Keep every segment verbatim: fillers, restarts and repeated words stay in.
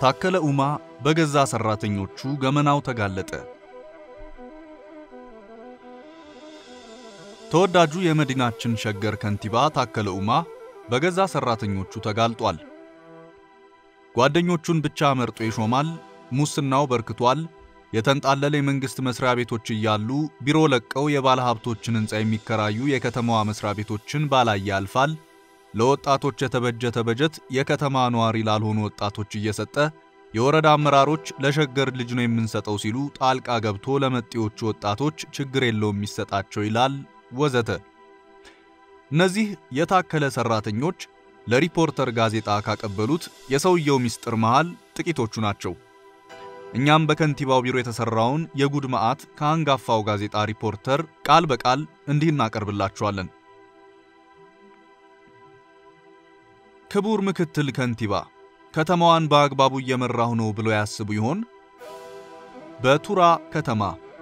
ታከለ ኡማ በገዛ ሰራተኞቹ ገመናው ተጋለጠ። ተወዳጁ የመዲናችን ሸገር ከንቲባ ታከለ ኡማ በገዛ ሰራተኞቹ ተጋልጧል። ጓደኞቹን ብቻ መርጦ ይሾማል፣ ሙስናው በርክቷል፣ የተንጣለለ የመንግስት መስሪያ ቤቶች እያሉ ቢሮ ለቀው የባለ ሀብቶችን ህንጻ የሚከራዩ የከተማዋ መስሪያ ቤቶችን ባላየ ያልፋል። ለወጣቶች የተበጀተ በጀት የከተማ ነዋሪ ላልሆኑ ወጣቶች እየሰጠ የወረዳ አመራሮች ለሸገር ልጅ ነው የምንሰጠው ሲሉ ጣልቃ ገብቶ ለመጤዎቹ ወጣቶች ችግር የለውም የሚሰጣቸው ይላል ወዘተ። እነዚህ የታከለ ሰራተኞች ለሪፖርተር ጋዜጣ ካቀበሉት የሰውየው ሚስጥር መሃል ጥቂቶቹ ናቸው። እኛም በከንቲባው ቢሮ የተሰራውን የጉድ ማአት ከአንጋፋው ጋዜጣ ሪፖርተር ቃል በቃል እንዲህ እናቀርብላችኋለን። ክቡር ምክትል ከንቲባ ከተማዋን በአግባቡ እየመራሁ ነው ብሎ ያስቡ ይሆን? በቱራ ከተማ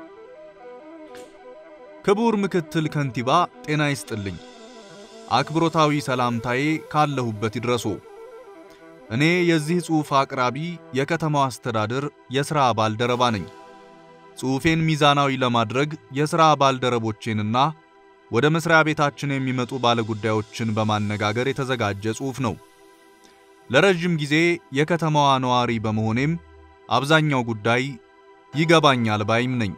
ክቡር ምክትል ከንቲባ ጤና ይስጥልኝ። አክብሮታዊ ሰላምታዬ ካለሁበት ይድረሶ። እኔ የዚህ ጽሑፍ አቅራቢ የከተማው አስተዳደር የሥራ ባልደረባ ነኝ። ጽሑፌን ሚዛናዊ ለማድረግ የሥራ ባልደረቦቼንና ወደ መስሪያ ቤታችን የሚመጡ ባለጉዳዮችን በማነጋገር የተዘጋጀ ጽሑፍ ነው። ለረጅም ጊዜ የከተማዋ ነዋሪ በመሆኔም አብዛኛው ጉዳይ ይገባኛል ባይም ነኝ።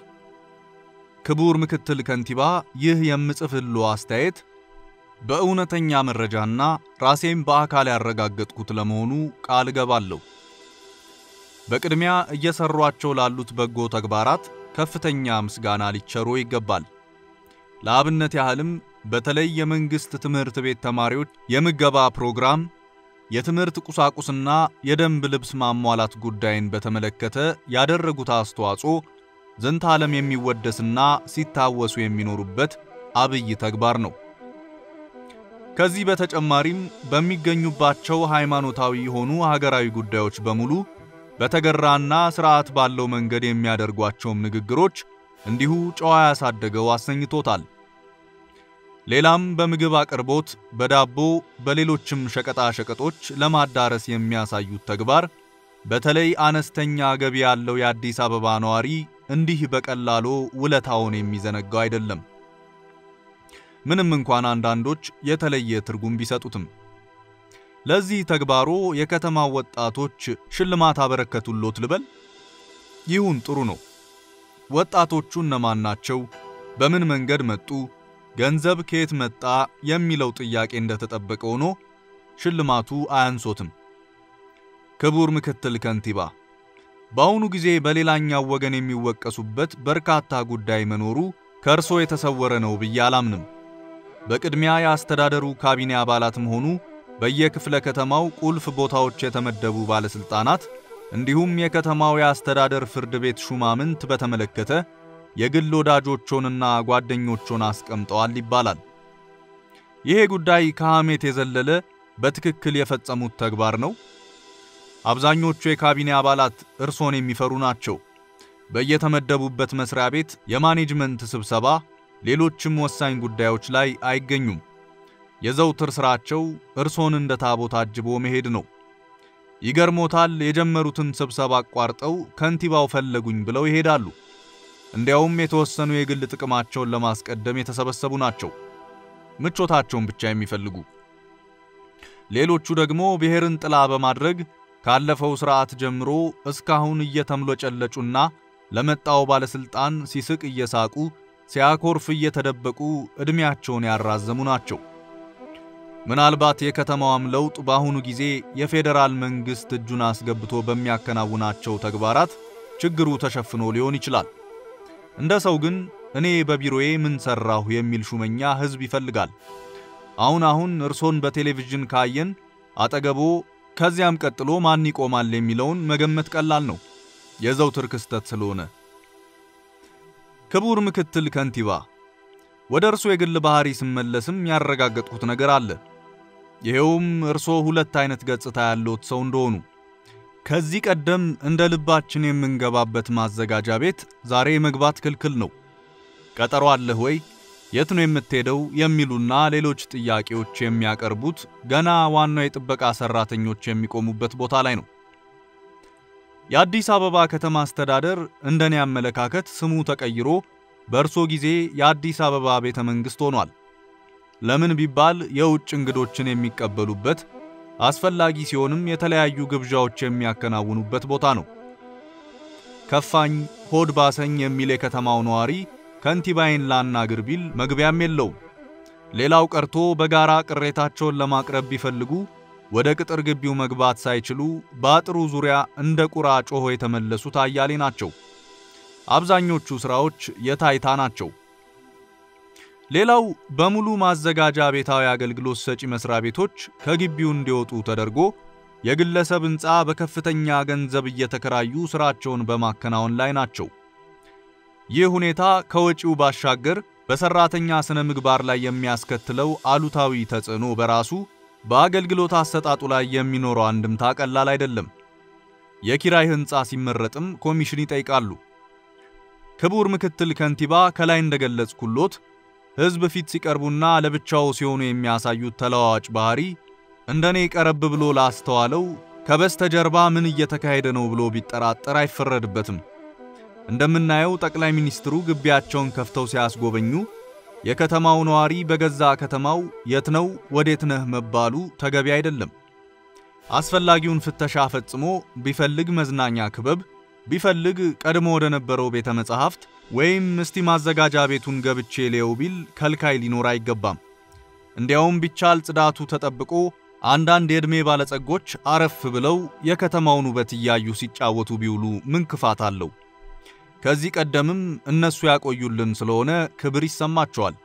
ክቡር ምክትል ከንቲባ ይህ የምጽፍልዎ አስተያየት በእውነተኛ መረጃና ራሴን በአካል ያረጋገጥኩት ለመሆኑ ቃል ገባለሁ። በቅድሚያ እየሰሯቸው ላሉት በጎ ተግባራት ከፍተኛ ምስጋና ሊቸሮ ይገባል። ለአብነት ያህልም በተለይ የመንግስት ትምህርት ቤት ተማሪዎች የምገባ ፕሮግራም፣ የትምህርት ቁሳቁስና የደንብ ልብስ ማሟላት ጉዳይን በተመለከተ ያደረጉት አስተዋጽኦ ዘንተ ዓለም የሚወደስና ሲታወሱ የሚኖሩበት አብይ ተግባር ነው። ከዚህ በተጨማሪም በሚገኙባቸው ሃይማኖታዊ የሆኑ ሀገራዊ ጉዳዮች በሙሉ በተገራና ስርዓት ባለው መንገድ የሚያደርጓቸው ንግግሮች እንዲሁ ጨዋ ያሳደገው አሰኝቶታል። ሌላም በምግብ አቅርቦት፣ በዳቦ፣ በሌሎችም ሸቀጣ ሸቀጦች ለማዳረስ የሚያሳዩት ተግባር በተለይ አነስተኛ ገቢ ያለው የአዲስ አበባ ነዋሪ እንዲህ በቀላሉ ውለታውን የሚዘነጋው አይደለም። ምንም እንኳን አንዳንዶች የተለየ ትርጉም ቢሰጡትም ለዚህ ተግባሩ የከተማው ወጣቶች ሽልማት አበረከቱልዎት ልበል? ይሁን፣ ጥሩ ነው። ወጣቶቹ እነማን ናቸው? በምን መንገድ መጡ? ገንዘብ ከየት መጣ? የሚለው ጥያቄ እንደተጠበቀ ሆኖ ሽልማቱ አያንሶትም። ክቡር ምክትል ከንቲባ በአሁኑ ጊዜ በሌላኛው ወገን የሚወቀሱበት በርካታ ጉዳይ መኖሩ ከርሶ የተሰወረ ነው ብዬ አላምንም። በቅድሚያ የአስተዳደሩ ካቢኔ አባላትም ሆኑ በየክፍለ ከተማው ቁልፍ ቦታዎች የተመደቡ ባለስልጣናት እንዲሁም የከተማው የአስተዳደር ፍርድ ቤት ሹማምንት በተመለከተ የግል ወዳጆቹንና ጓደኞቹን አስቀምጠዋል ይባላል። ይሄ ጉዳይ ከሐሜት የዘለለ በትክክል የፈጸሙት ተግባር ነው። አብዛኞቹ የካቢኔ አባላት እርሶን የሚፈሩ ናቸው። በየተመደቡበት መስሪያ ቤት የማኔጅመንት ስብሰባ፣ ሌሎችም ወሳኝ ጉዳዮች ላይ አይገኙም። የዘውትር ስራቸው እርሶን እንደ ታቦት አጅቦ መሄድ ነው። ይገርሞታል፣ የጀመሩትን ስብሰባ አቋርጠው ከንቲባው ፈለጉኝ ብለው ይሄዳሉ። እንዲያውም የተወሰኑ የግል ጥቅማቸውን ለማስቀደም የተሰበሰቡ ናቸው፣ ምቾታቸውን ብቻ የሚፈልጉ። ሌሎቹ ደግሞ ብሔርን ጥላ በማድረግ ካለፈው ስርዓት ጀምሮ እስካሁን እየተምሎጨለጩና ለመጣው ባለስልጣን ሲስቅ እየሳቁ ሲያኮርፍ እየተደበቁ እድሜያቸውን ያራዘሙ ናቸው። ምናልባት የከተማዋም ለውጥ በአሁኑ ጊዜ የፌደራል መንግስት እጁን አስገብቶ በሚያከናውናቸው ተግባራት ችግሩ ተሸፍኖ ሊሆን ይችላል። እንደ ሰው ግን እኔ በቢሮዬ ምን ሰራሁ የሚል ሹመኛ ህዝብ ይፈልጋል። አሁን አሁን እርሶን በቴሌቪዥን ካየን አጠገቦ ከዚያም ቀጥሎ ማን ይቆማል የሚለውን መገመት ቀላል ነው፣ የዘውትር ክስተት ስለሆነ። ክቡር ምክትል ከንቲባ ወደ እርሶ የግል ባህሪ ስመለስም ያረጋገጥኩት ነገር አለ። ይሄውም እርሶ ሁለት አይነት ገጽታ ያለው ሰው እንደሆኑ። ከዚህ ቀደም እንደ ልባችን የምንገባበት ማዘጋጃ ቤት ዛሬ መግባት ክልክል ነው። ቀጠሮ አለህ ወይ? የት ነው የምትሄደው? የሚሉና ሌሎች ጥያቄዎች የሚያቀርቡት ገና ዋናው የጥበቃ ሰራተኞች የሚቆሙበት ቦታ ላይ ነው። የአዲስ አበባ ከተማ አስተዳደር እንደኔ አመለካከት ስሙ ተቀይሮ በእርሶ ጊዜ የአዲስ አበባ ቤተ መንግስት ሆኗል። ለምን ቢባል የውጭ እንግዶችን የሚቀበሉበት አስፈላጊ ሲሆንም የተለያዩ ግብዣዎች የሚያከናውኑበት ቦታ ነው። ከፋኝ ሆድ ባሰኝ የሚል የከተማው ነዋሪ ከንቲባዬን ላናግር ቢል መግቢያም የለውም። ሌላው ቀርቶ በጋራ ቅሬታቸውን ለማቅረብ ቢፈልጉ ወደ ቅጥር ግቢው መግባት ሳይችሉ በአጥሩ ዙሪያ እንደ ቁራ ጮሆ የተመለሱት አያሌ ናቸው። አብዛኞቹ ስራዎች የታይታ ናቸው። ሌላው በሙሉ ማዘጋጃ ቤታዊ አገልግሎት ሰጪ መስሪያ ቤቶች ከግቢው እንዲወጡ ተደርጎ የግለሰብ ህንጻ በከፍተኛ ገንዘብ እየተከራዩ ስራቸውን በማከናወን ላይ ናቸው። ይህ ሁኔታ ከወጪው ባሻገር በሰራተኛ ስነ ምግባር ላይ የሚያስከትለው አሉታዊ ተጽዕኖ በራሱ በአገልግሎት አሰጣጡ ላይ የሚኖረው አንድምታ ቀላል አይደለም። የኪራይ ህንጻ ሲመረጥም ኮሚሽን ይጠይቃሉ። ክቡር ምክትል ከንቲባ ከላይ እንደገለጽኩሎት ህዝብ ፊት ሲቀርቡና ለብቻው ሲሆኑ የሚያሳዩት ተለዋዋጭ ባህሪ እንደኔ ቀረብ ብሎ ላስተዋለው ከበስተጀርባ ምን እየተካሄደ ነው ብሎ ቢጠራጠር አይፈረድበትም። እንደምናየው ጠቅላይ ሚኒስትሩ ግቢያቸውን ከፍተው ሲያስጎበኙ የከተማው ነዋሪ በገዛ ከተማው የት ነው ወዴት ነህ መባሉ ተገቢ አይደለም። አስፈላጊውን ፍተሻ ፈጽሞ ቢፈልግ መዝናኛ ክበብ ቢፈልግ ቀድሞ ወደ ነበረው ቤተ መጻሕፍት ወይም እስቲ ማዘጋጃ ቤቱን ገብቼ ሌው ቢል ከልካይ ሊኖር አይገባም። እንዲያውም ቢቻል ጽዳቱ ተጠብቆ አንዳንድ የእድሜ ባለጸጎች አረፍ ብለው የከተማውን ውበት እያዩ ሲጫወቱ ቢውሉ ምን ክፋት አለው? ከዚህ ቀደምም እነሱ ያቆዩልን ስለሆነ ክብር ይሰማቸዋል።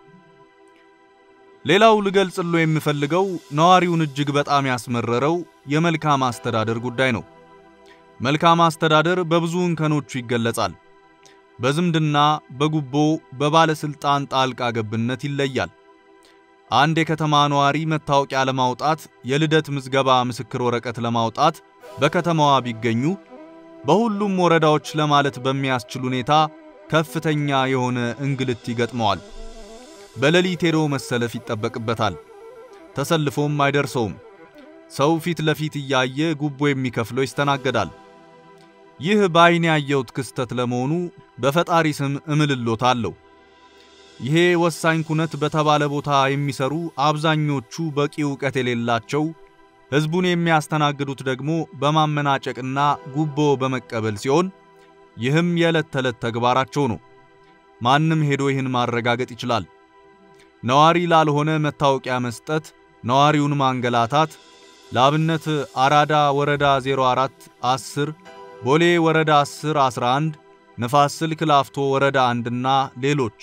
ሌላው ልገልጽሎ የምፈልገው ነዋሪውን እጅግ በጣም ያስመረረው የመልካም አስተዳደር ጉዳይ ነው። መልካም አስተዳደር በብዙ እንከኖቹ ይገለጻል። በዝምድና፣ በጉቦ፣ በባለስልጣን ጣልቃ ገብነት ይለያል። አንድ የከተማ ነዋሪ መታወቂያ ለማውጣት የልደት ምዝገባ ምስክር ወረቀት ለማውጣት በከተማዋ ቢገኙ በሁሉም ወረዳዎች ለማለት በሚያስችል ሁኔታ ከፍተኛ የሆነ እንግልት ይገጥመዋል። በሌሊት ሄዶ መሰለፍ ይጠበቅበታል። ተሰልፎም አይደርሰውም። ሰው ፊት ለፊት እያየ ጉቦ የሚከፍለው ይስተናገዳል። ይህ በአይኔ ያየሁት ክስተት ለመሆኑ በፈጣሪ ስም እምልሎታለሁ። ይሄ ወሳኝ ኩነት በተባለ ቦታ የሚሰሩ አብዛኞቹ በቂ ዕውቀት የሌላቸው ህዝቡን የሚያስተናግዱት ደግሞ በማመናጨቅና ጉቦ በመቀበል ሲሆን ይህም የዕለት ተዕለት ተግባራቸው ነው። ማንም ሄዶ ይህን ማረጋገጥ ይችላል። ነዋሪ ላልሆነ መታወቂያ መስጠት፣ ነዋሪውን ማንገላታት፣ ለአብነት አራዳ ወረዳ ዜሮ አራት አስር፣ ቦሌ ወረዳ አስር አስራ አንድ፣ ንፋስ ስልክ ላፍቶ ወረዳ አንድ እና ሌሎች።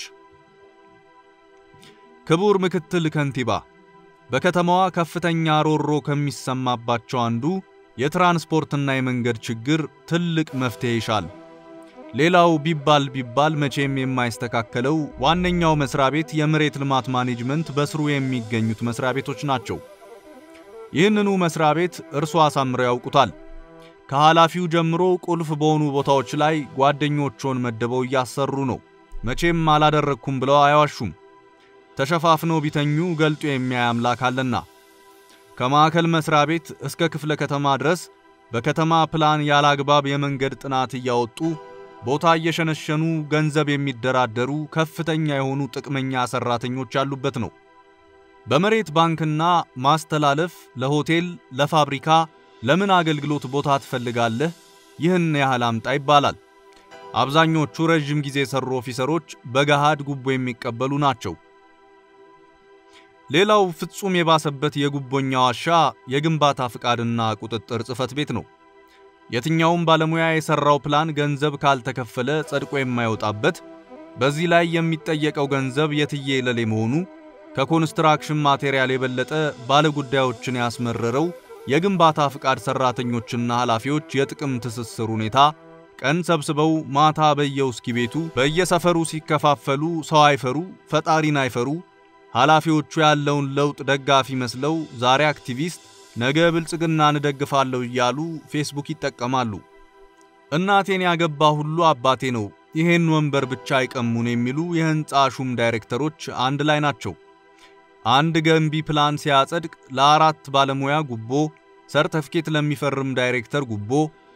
ክቡር ምክትል ከንቲባ በከተማዋ ከፍተኛ ሮሮ ከሚሰማባቸው አንዱ የትራንስፖርትና የመንገድ ችግር ትልቅ መፍትሄ ይሻል። ሌላው ቢባል ቢባል መቼም የማይስተካከለው ዋነኛው መስሪያ ቤት የመሬት ልማት ማኔጅመንት በስሩ የሚገኙት መስሪያ ቤቶች ናቸው። ይህንኑ መስሪያ ቤት እርሱ አሳምረው ያውቁታል። ከኃላፊው ጀምሮ ቁልፍ በሆኑ ቦታዎች ላይ ጓደኞቹን መደበው እያሰሩ ነው። መቼም አላደረኩም ብለው አይዋሹም። ተሸፋፍነው ቢተኙ ገልጦ የሚያይ አምላክ አለና ከማዕከል መስሪያ ቤት እስከ ክፍለ ከተማ ድረስ በከተማ ፕላን ያላግባብ የመንገድ ጥናት እያወጡ ቦታ እየሸነሸኑ ገንዘብ የሚደራደሩ ከፍተኛ የሆኑ ጥቅመኛ ሰራተኞች ያሉበት ነው። በመሬት ባንክና ማስተላለፍ ለሆቴል ለፋብሪካ ለምን አገልግሎት ቦታ ትፈልጋለህ ይህን ያህል አምጣ ይባላል። አብዛኞቹ ረጅም ጊዜ ሰሩ ኦፊሰሮች በገሃድ ጉቦ የሚቀበሉ ናቸው። ሌላው ፍጹም የባሰበት የጉቦኛ ዋሻ የግንባታ ፍቃድና ቁጥጥር ጽፈት ቤት ነው። የትኛውም ባለሙያ የሰራው ፕላን ገንዘብ ካልተከፈለ ጸድቆ የማይወጣበት፣ በዚህ ላይ የሚጠየቀው ገንዘብ የትዬ ለሌ መሆኑ ከኮንስትራክሽን ማቴሪያል የበለጠ ባለጉዳዮችን ያስመረረው የግንባታ ፍቃድ ሰራተኞችና ኃላፊዎች የጥቅም ትስስር ሁኔታ ቀን ሰብስበው ማታ በየውስኪ ቤቱ በየሰፈሩ ሲከፋፈሉ ሰው አይፈሩ ፈጣሪን አይፈሩ ኃላፊዎቹ ያለውን ለውጥ ደጋፊ መስለው ዛሬ አክቲቪስት ነገ ብልጽግናን ደግፋለሁ እያሉ ፌስቡክ ይጠቀማሉ። እናቴን ያገባ ሁሉ አባቴ ነው፣ ይሄን ወንበር ብቻ አይቀሙን የሚሉ የህንጻ ሹም ዳይሬክተሮች አንድ ላይ ናቸው። አንድ ገንቢ ፕላን ሲያጸድቅ ለአራት ባለሙያ ጉቦ፣ ሰርተፊኬት ለሚፈርም ዳይሬክተር ጉቦ፣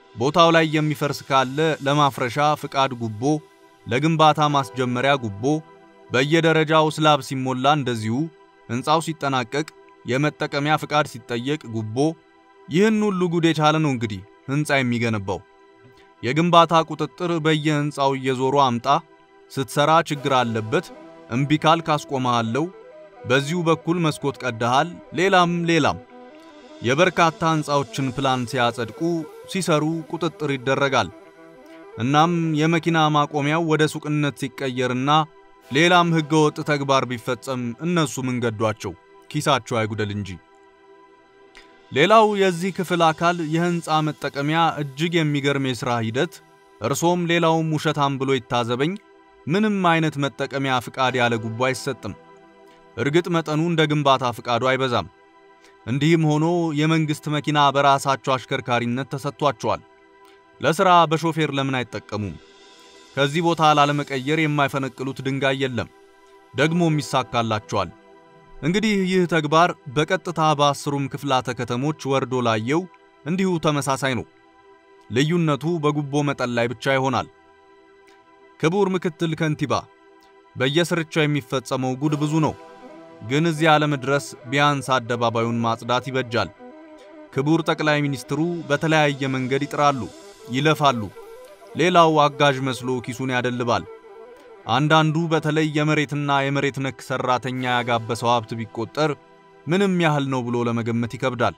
ቦታው ላይ የሚፈርስ ካለ ለማፍረሻ ፍቃድ ጉቦ፣ ለግንባታ ማስጀመሪያ ጉቦ፣ በየደረጃው ስላብ ሲሞላ እንደዚሁ፣ ህንጻው ሲጠናቀቅ የመጠቀሚያ ፍቃድ ሲጠየቅ ጉቦ። ይህን ሁሉ ጉድ የቻለ ነው እንግዲህ ህንጻ የሚገነባው። የግንባታ ቁጥጥር በየህንጻው እየዞሩ አምጣ፣ ስትሰራ ችግር አለበት፣ እምቢ ካል ካስቆማለው፣ በዚሁ በኩል መስኮት ቀደሃል፣ ሌላም ሌላም። የበርካታ ህንጻዎችን ፕላን ሲያጸድቁ ሲሰሩ ቁጥጥር ይደረጋል። እናም የመኪና ማቆሚያው ወደ ሱቅነት ሲቀየርና ሌላም ህገወጥ ተግባር ቢፈጸም እነሱ ምን ገዷቸው? ኪሳቸው አይጉደል እንጂ። ሌላው የዚህ ክፍል አካል የህንጻ መጠቀሚያ እጅግ የሚገርም የሥራ ሂደት፣ እርሶም ሌላውም ውሸታም ብሎ ይታዘበኝ፣ ምንም አይነት መጠቀሚያ ፍቃድ ያለ ጉቦ አይሰጥም። እርግጥ መጠኑ እንደ ግንባታ ፍቃዱ አይበዛም። እንዲህም ሆኖ የመንግስት መኪና በራሳቸው አሽከርካሪነት ተሰጥቷቸዋል። ለሥራ በሾፌር ለምን አይጠቀሙም? ከዚህ ቦታ ላለመቀየር የማይፈነቅሉት ድንጋይ የለም፣ ደግሞም ይሳካላቸዋል። እንግዲህ ይህ ተግባር በቀጥታ በአስሩም ክፍላተ ከተሞች ወርዶ ላየው እንዲሁ ተመሳሳይ ነው። ልዩነቱ በጉቦ መጠን ላይ ብቻ ይሆናል። ክቡር ምክትል ከንቲባ፣ በየስርቻው የሚፈጸመው ጉድ ብዙ ነው፣ ግን እዚህ ዓለም ድረስ ቢያንስ አደባባዩን ማጽዳት ይበጃል። ክቡር ጠቅላይ ሚኒስትሩ በተለያየ መንገድ ይጥራሉ፣ ይለፋሉ። ሌላው አጋዥ መስሎ ኪሱን ያደልባል። አንዳንዱ በተለይ የመሬትና የመሬት ነክ ሰራተኛ ያጋበሰው ሀብት ቢቆጠር ምንም ያህል ነው ብሎ ለመገመት ይከብዳል።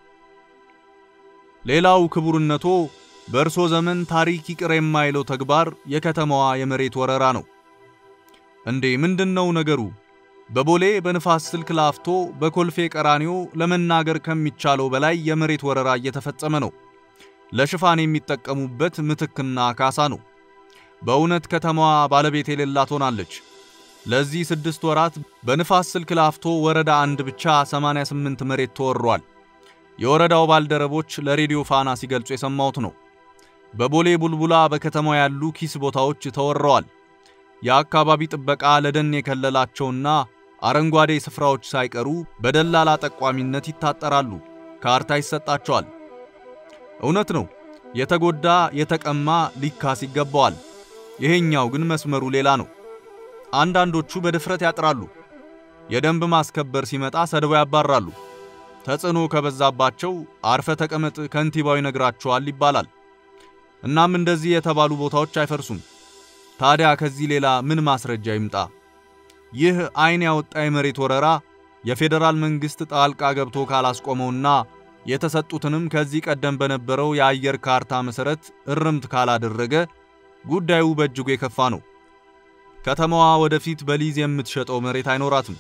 ሌላው ክቡርነቶ በእርሶ ዘመን ታሪክ ይቅር የማይለው ተግባር የከተማዋ የመሬት ወረራ ነው። እንዴ ምንድነው ነገሩ? በቦሌ በንፋስ ስልክ ላፍቶ በኮልፌ ቀራኒዮ ለመናገር ከሚቻለው በላይ የመሬት ወረራ እየተፈጸመ ነው። ለሽፋን የሚጠቀሙበት ምትክና ካሳ ነው። በእውነት ከተማዋ ባለቤት የሌላት ሆናለች። ለዚህ ስድስት ወራት በንፋስ ስልክ ላፍቶ ወረዳ አንድ ብቻ ሰማንያ ስምንት መሬት ተወሯል። የወረዳው ባልደረቦች ለሬዲዮ ፋና ሲገልጹ የሰማሁት ነው። በቦሌ ቡልቡላ በከተማው ያሉ ኪስ ቦታዎች ተወረዋል። የአካባቢ ጥበቃ ለደን የከለላቸውና አረንጓዴ ስፍራዎች ሳይቀሩ በደላላ ጠቋሚነት ይታጠራሉ፣ ካርታ ይሰጣቸዋል። እውነት ነው፣ የተጎዳ የተቀማ ሊካስ ይገባዋል። ይሄኛው ግን መስመሩ ሌላ ነው። አንዳንዶቹ በድፍረት ያጥራሉ። የደንብ ማስከበር ሲመጣ ሰድበው ያባራሉ። ተጽዕኖ ከበዛባቸው አርፈ ተቀመጥ ከንቲባው ይነግራቸዋል ይባላል። እናም እንደዚህ የተባሉ ቦታዎች አይፈርሱም። ታዲያ ከዚህ ሌላ ምን ማስረጃ ይምጣ? ይህ አይን ያወጣ የመሬት ወረራ የፌደራል መንግስት ጣልቃ ገብቶ ካላስቆመውና የተሰጡትንም ከዚህ ቀደም በነበረው የአየር ካርታ መሰረት እርምት ካላደረገ ጉዳዩ በእጅጉ የከፋ ነው። ከተማዋ ወደፊት በሊዝ የምትሸጠው መሬት አይኖራትም።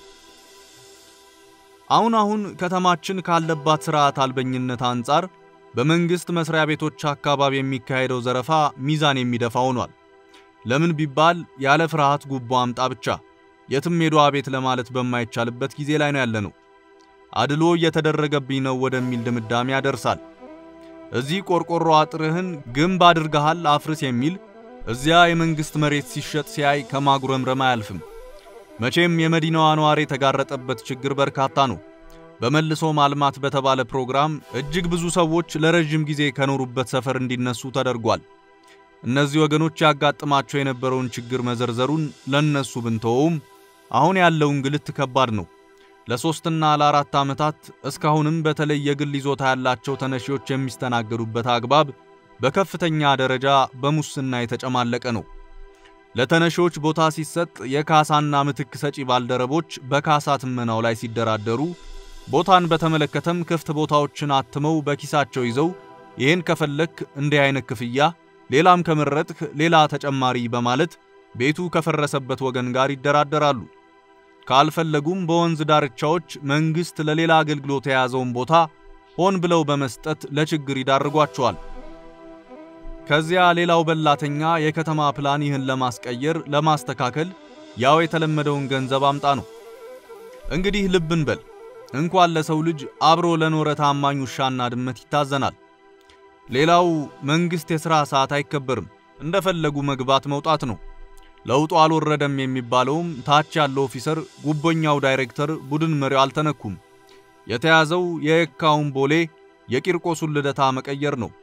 አሁን አሁን ከተማችን ካለባት ስርዓት አልበኝነት አንጻር በመንግስት መስሪያ ቤቶች አካባቢ የሚካሄደው ዘረፋ ሚዛን የሚደፋ ሆኗል። ለምን ቢባል ያለ ፍርሃት ጉቦ አምጣ ብቻ የትም ሄዶ አቤት ለማለት በማይቻልበት ጊዜ ላይ ነው ያለነው። አድሎ እየተደረገብኝ ነው ወደሚል ድምዳሜ ያደርሳል። እዚህ ቆርቆሮ አጥርህን ግንብ አድርገሃል አፍርስ የሚል እዚያ የመንግስት መሬት ሲሸጥ ሲያይ ከማጉረምረም አያልፍም። መቼም የመዲናዋ ነዋሪ የተጋረጠበት ችግር በርካታ ነው። በመልሶ ማልማት በተባለ ፕሮግራም እጅግ ብዙ ሰዎች ለረጅም ጊዜ ከኖሩበት ሰፈር እንዲነሱ ተደርጓል። እነዚህ ወገኖች ያጋጥማቸው የነበረውን ችግር መዘርዘሩን ለነሱ ብንተውም አሁን ያለው እንግልት ከባድ ነው። ለሶስትና ለአራት ዓመታት እስካሁንም በተለይ የግል ይዞታ ያላቸው ተነሺዎች የሚስተናገዱበት አግባብ በከፍተኛ ደረጃ በሙስና የተጨማለቀ ነው። ለተነሺዎች ቦታ ሲሰጥ የካሳና ምትክ ሰጪ ባልደረቦች በካሳ ትመናው ላይ ሲደራደሩ፣ ቦታን በተመለከተም ክፍት ቦታዎችን አትመው በኪሳቸው ይዘው ይሄን ከፈለክ እንደ አይነት ክፍያ ሌላም ከመረጥክ ሌላ ተጨማሪ በማለት ቤቱ ከፈረሰበት ወገን ጋር ይደራደራሉ። ካልፈለጉም በወንዝ ዳርቻዎች መንግስት ለሌላ አገልግሎት የያዘውን ቦታ ሆን ብለው በመስጠት ለችግር ይዳርጓቸዋል። ከዚያ ሌላው በላተኛ የከተማ ፕላን ይህን ለማስቀየር ለማስተካከል ያው የተለመደውን ገንዘብ አምጣ ነው። እንግዲህ ልብን በል እንኳን ለሰው ልጅ አብሮ ለኖረ ታማኝ ውሻና ድመት ይታዘናል። ሌላው መንግስት የሥራ ሰዓት አይከበርም፣ እንደፈለጉ መግባት መውጣት ነው። ለውጡ አልወረደም የሚባለውም ታች ያለው ኦፊሰር ጉቦኛው ዳይሬክተር ቡድን መሪው አልተነኩም። የተያዘው የየካውን ቦሌ የቂርቆሱን ልደታ መቀየር ነው።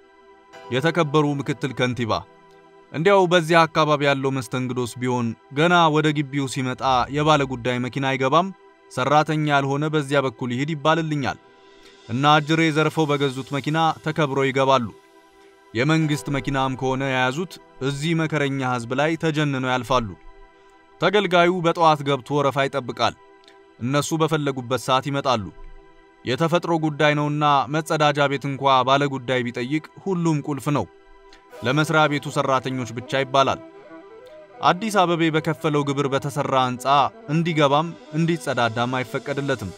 የተከበሩ ምክትል ከንቲባ እንዲያው በዚያ አካባቢ ያለው መስተንግዶስ ቢሆን ገና ወደ ግቢው ሲመጣ የባለ ጉዳይ መኪና አይገባም ሰራተኛ ያልሆነ በዚያ በኩል ይሄድ ይባልልኛል እና አጅሬ ዘርፈው በገዙት መኪና ተከብሮ ይገባሉ የመንግስት መኪናም ከሆነ ያያዙት እዚህ መከረኛ ህዝብ ላይ ተጀንነው ያልፋሉ ተገልጋዩ በጠዋት ገብቶ ወረፋ ይጠብቃል እነሱ በፈለጉበት ሰዓት ይመጣሉ የተፈጥሮ ጉዳይ ነውና መጸዳጃ ቤት እንኳን ባለ ጉዳይ ቢጠይቅ ሁሉም ቁልፍ ነው ለመስሪያ ቤቱ ሰራተኞች ብቻ ይባላል አዲስ አበባ በከፈለው ግብር በተሰራ ህንጻ እንዲገባም እንዲጸዳዳም አይፈቀድለትም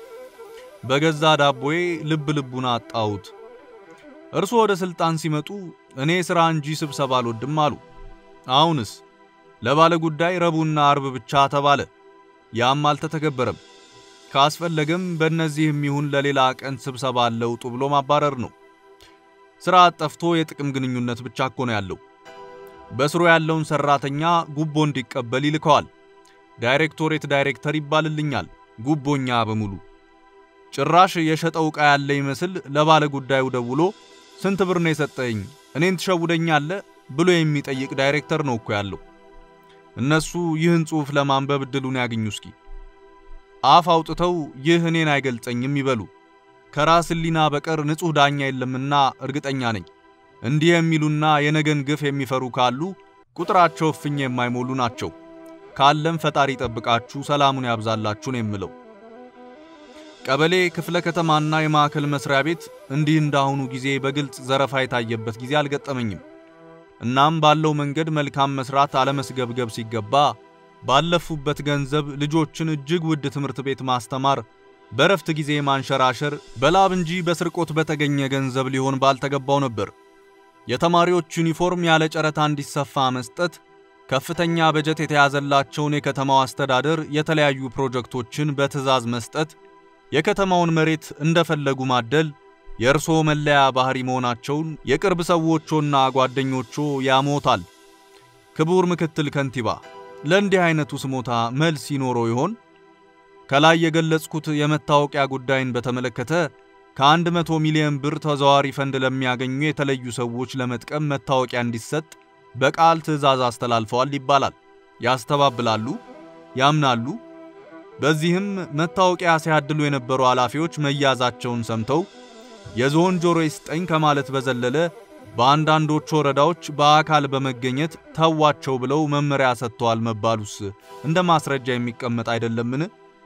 በገዛ ዳቦዬ ልብ ልቡና አጣውት እርሱ ወደ ስልጣን ሲመጡ እኔ ስራ እንጂ ስብሰባ አልወድም አሉ አሁንስ ለባለ ጉዳይ ረቡዕና አርብ ብቻ ተባለ ያም አልተተገበረም ካስፈለገም በእነዚህም ይሁን ለሌላ ቀን ስብሰባ አለውጡ ብሎ ማባረር ነው ስራ አጠፍቶ የጥቅም ግንኙነት ብቻ እኮ ነው ያለው በስሩ ያለውን ሰራተኛ ጉቦ እንዲቀበል ይልከዋል ዳይሬክቶሬት ዳይሬክተር ይባልልኛል ጉቦኛ በሙሉ ጭራሽ የሸጠው ዕቃ ያለ ይመስል ለባለ ጉዳዩ ደውሎ ስንት ብር ነው የሰጠኝ እኔን ትሸውደኛለህ ብሎ የሚጠይቅ ዳይሬክተር ነው እኮ ያለው እነሱ ይህን ጽሑፍ ለማንበብ እድሉን ያገኙ እስኪ አፍ አውጥተው ይህ እኔን አይገልጸኝም ይበሉ ከራስ ሊና በቀር ንጹህ ዳኛ የለምና እርግጠኛ ነኝ እንዲህ የሚሉና የነገን ግፍ የሚፈሩ ካሉ ቁጥራቸው ፍኝ የማይሞሉ ናቸው ካለም ፈጣሪ ጠብቃችሁ ሰላሙን ያብዛላችሁ ነው የምለው ቀበሌ ክፍለ ከተማና የማዕከል መስሪያ ቤት እንዲህ እንዳሁኑ ጊዜ በግልጽ ዘረፋ የታየበት ጊዜ አልገጠመኝም እናም ባለው መንገድ መልካም መስራት አለመስገብገብ ሲገባ ባለፉበት ገንዘብ ልጆችን እጅግ ውድ ትምህርት ቤት ማስተማር በረፍት ጊዜ ማንሸራሸር በላብ እንጂ በስርቆት በተገኘ ገንዘብ ሊሆን ባልተገባው ነበር የተማሪዎች ዩኒፎርም ያለ ጨረታ እንዲሰፋ መስጠት ከፍተኛ በጀት የተያዘላቸውን የከተማው አስተዳደር የተለያዩ ፕሮጀክቶችን በትዕዛዝ መስጠት የከተማውን መሬት እንደፈለጉ ማደል የእርሶ መለያ ባህሪ መሆናቸውን የቅርብ ሰዎችና ጓደኞቹ ያሞታል ክቡር ምክትል ከንቲባ ለእንዲህ አይነቱ ስሞታ መልስ ይኖረው ይሆን ከላይ የገለጽኩት የመታወቂያ ጉዳይን በተመለከተ ከአንድ መቶ ሚሊዮን ብር ተዘዋሪ ፈንድ ለሚያገኙ የተለዩ ሰዎች ለመጥቀም መታወቂያ እንዲሰጥ በቃል ትዕዛዝ አስተላልፈዋል ይባላል ያስተባብላሉ ያምናሉ በዚህም መታወቂያ ሲያድሉ የነበሩ ኃላፊዎች መያዛቸውን ሰምተው የዞን ጆሮ ይስጠኝ ከማለት በዘለለ በአንዳንዶቹ ወረዳዎች በአካል በመገኘት ተዋቸው ብለው መመሪያ ሰጥተዋል መባሉስ እንደ ማስረጃ የሚቀመጥ አይደለምን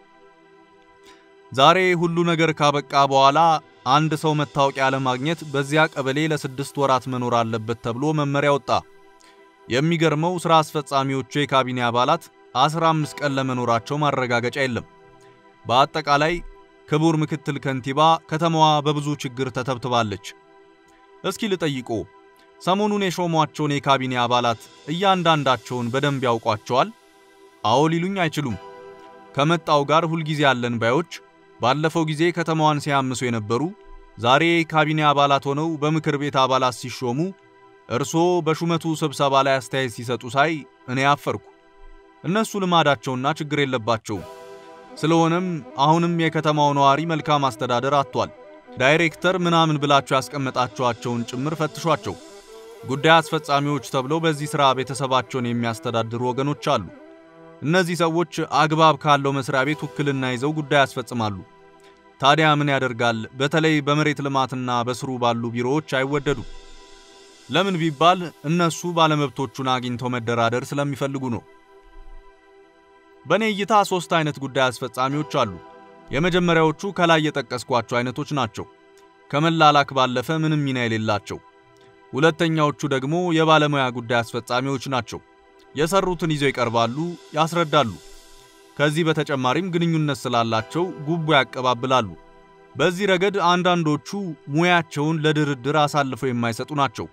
ዛሬ ሁሉ ነገር ካበቃ በኋላ አንድ ሰው መታወቂያ ለማግኘት በዚያ ቀበሌ ለስድስት ወራት መኖር አለበት ተብሎ መመሪያ ወጣ የሚገርመው ስራ አስፈጻሚዎቹ የካቢኔ አባላት አስራ አምስት ቀን ለመኖራቸው ማረጋገጫ የለም በአጠቃላይ ክቡር ምክትል ከንቲባ ከተማዋ በብዙ ችግር ተተብትባለች እስኪ ልጠይቆ ሰሞኑን የሾሟቸውን የካቢኔ አባላት እያንዳንዳቸውን በደንብ ያውቋቸዋል አዎ ሊሉኝ አይችሉም ከመጣው ጋር ሁሉ ጊዜ ያለን ባዮች ባለፈው ጊዜ ከተማዋን ሲያምሱ የነበሩ ዛሬ ካቢኔ አባላት ሆነው በምክር ቤት አባላት ሲሾሙ እርሶ በሹመቱ ስብሰባ ላይ አስተያየት ሲሰጡ ሳይ እኔ አፈርኩ እነሱ ልማዳቸውና ችግር የለባቸው ስለሆነም አሁንም የከተማው ነዋሪ መልካም አስተዳደር አጥቷል ዳይሬክተር ምናምን ብላችሁ ያስቀመጣቸዋቸውን ጭምር ፈትሿቸው ጉዳይ አስፈጻሚዎች ተብለው በዚህ ስራ ቤተሰባቸውን የሚያስተዳድሩ ወገኖች አሉ እነዚህ ሰዎች አግባብ ካለው መስሪያ ቤት ውክልና ይዘው ጉዳይ ያስፈጽማሉ ታዲያ ምን ያደርጋል በተለይ በመሬት ልማትና በስሩ ባሉ ቢሮዎች አይወደዱ ለምን ቢባል እነሱ ባለመብቶቹን አግኝተው መደራደር ስለሚፈልጉ ነው በኔ እይታ ሶስት አይነት ጉዳይ አስፈጻሚዎች አሉ የመጀመሪያዎቹ ከላይ የጠቀስኳቸው አይነቶች ናቸው ከመላላክ ባለፈ ምንም ሚና የሌላቸው ሁለተኛዎቹ ደግሞ የባለሙያ ጉዳይ አስፈጻሚዎች ናቸው የሰሩትን ይዘው ይቀርባሉ ያስረዳሉ ከዚህ በተጨማሪም ግንኙነት ስላላቸው ጉቦ ያቀባብላሉ በዚህ ረገድ አንዳንዶቹ ሙያቸውን ለድርድር አሳልፈው የማይሰጡ ናቸው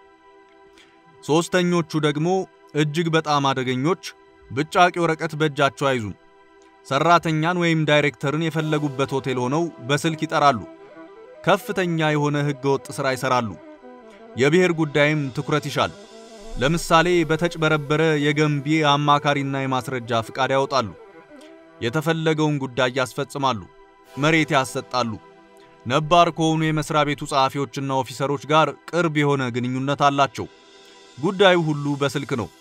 ሶስተኞቹ ደግሞ እጅግ በጣም አደገኞች ብጫቂ ወረቀት በእጃቸው አይዙም ሰራተኛን ወይም ዳይሬክተርን የፈለጉበት ሆቴል ሆነው በስልክ ይጠራሉ ከፍተኛ የሆነ ህገወጥ ስራ ይሰራሉ የብሔር ጉዳይም ትኩረት ይሻል ለምሳሌ በተጭበረበረ የገንቢ አማካሪና የማስረጃ ፍቃድ ያወጣሉ የተፈለገውን ጉዳይ ያስፈጽማሉ መሬት ያሰጣሉ ነባር ከሆኑ የመስሪያ ቤቱ ጸሐፊዎችና ኦፊሰሮች ጋር ቅርብ የሆነ ግንኙነት አላቸው። ጉዳዩ ሁሉ በስልክ ነው።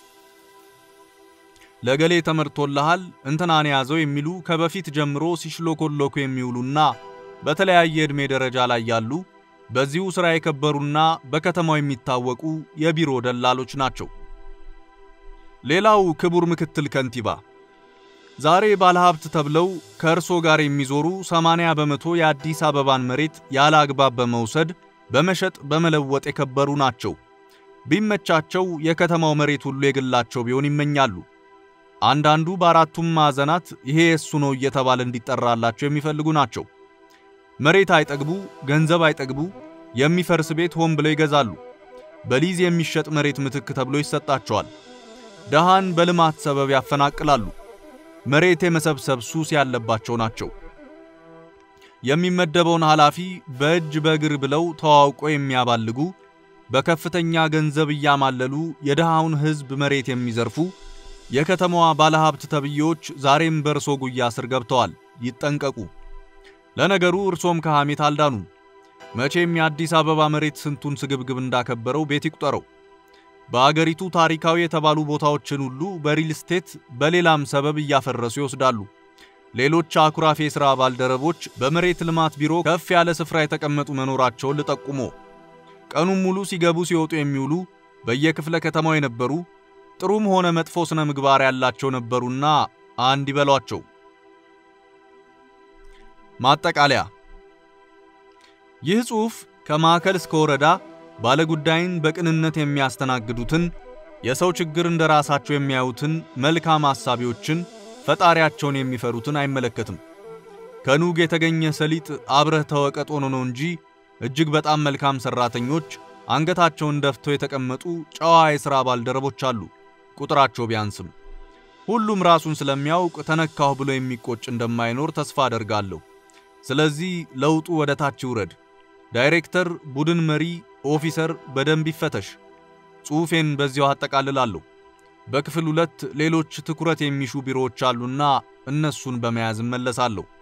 ለገሌ ተመርቶልሃል እንትናን ያዘው የሚሉ ከበፊት ጀምሮ ሲሽሎኮሎኩ የሚውሉና በተለያየ ዕድሜ ደረጃ ላይ ያሉ በዚሁ ስራ የከበሩና በከተማው የሚታወቁ የቢሮ ደላሎች ናቸው። ሌላው ክቡር ምክትል ከንቲባ ዛሬ ባለሀብት ተብለው ከእርሶ ጋር የሚዞሩ ሰማንያ በመቶ የአዲስ አበባን መሬት ያለ አግባብ በመውሰድ በመሸጥ በመለወጥ የከበሩ ናቸው። ቢመቻቸው የከተማው መሬት ሁሉ የግላቸው ቢሆን ይመኛሉ። አንዳንዱ በአራቱም ማዕዘናት ይሄ እሱ ነው እየተባለ እንዲጠራላቸው የሚፈልጉ ናቸው። መሬት አይጠግቡ፣ ገንዘብ አይጠግቡ፣ የሚፈርስ ቤት ሆን ብለው ይገዛሉ። በሊዝ የሚሸጥ መሬት ምትክ ተብሎ ይሰጣቸዋል። ደሃን በልማት ሰበብ ያፈናቅላሉ። መሬት የመሰብሰብ ሱስ ያለባቸው ናቸው። የሚመደበውን ኃላፊ በእጅ በእግር ብለው ተዋውቆ የሚያባልጉ፣ በከፍተኛ ገንዘብ እያማለሉ የደሃውን ሕዝብ መሬት የሚዘርፉ የከተማዋ ባለሀብት ተብዮች ዛሬም በርሶ ጉያ ስር ገብተዋል። ይጠንቀቁ። ለነገሩ እርሶም ከሐሜት አልዳኑ። መቼም የአዲስ አበባ መሬት ስንቱን ስግብግብ እንዳከበረው ቤት ይቁጠረው። በአገሪቱ ታሪካዊ የተባሉ ቦታዎችን ሁሉ በሪል ስቴት በሌላም ሰበብ እያፈረሱ ይወስዳሉ። ሌሎች አኩራፊ የሥራ ባልደረቦች በመሬት ልማት ቢሮ ከፍ ያለ ስፍራ የተቀመጡ መኖራቸውን ልጠቁሞ። ቀኑን ሙሉ ሲገቡ ሲወጡ የሚውሉ በየክፍለ ከተማው የነበሩ ጥሩም ሆነ መጥፎ ስነ ምግባር ያላቸው ነበሩና አንድ ይበሏቸው። ማጠቃለያ ይህ ጽሑፍ ከማዕከል እስከ ወረዳ ባለጉዳይን በቅንነት የሚያስተናግዱትን የሰው ችግር እንደራሳቸው የሚያዩትን መልካም ሐሳቢዎችን ፈጣሪያቸውን የሚፈሩትን አይመለከትም። ከኑግ የተገኘ ሰሊጥ አብረህ ተወቀጥ ሆኖ ነው እንጂ እጅግ በጣም መልካም ሰራተኞች አንገታቸውን ደፍተው የተቀመጡ ጨዋ የሥራ ባልደረቦች አሉ። ቁጥራቸው ቢያንስም ሁሉም ራሱን ስለሚያውቅ ተነካው ብሎ የሚቆጭ እንደማይኖር ተስፋ አደርጋለሁ። ስለዚህ ለውጡ ወደ ታች ይውረድ። ዳይሬክተር፣ ቡድን መሪ፣ ኦፊሰር በደንብ ይፈተሽ። ጽሑፌን በዚያው አጠቃልላለሁ። በክፍል ሁለት ሌሎች ትኩረት የሚሹ ቢሮዎች አሉና እነሱን በመያዝ እመለሳለሁ።